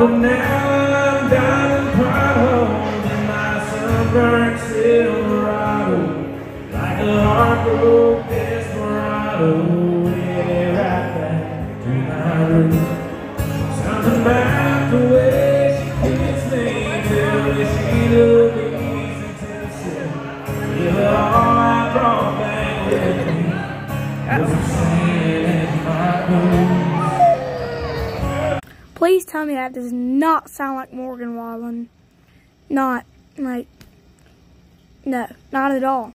but now I'm driving potholes in my sunburned Silverado, like a heart-broke desperado, headed right back to my roots. Something about the way she kissed me, tell me she loved me easy to see. Yeah, but all I brought back with me was a sand in my boots. Please tell me that does not sound like Morgan Wallen. Not, like, no, not at all.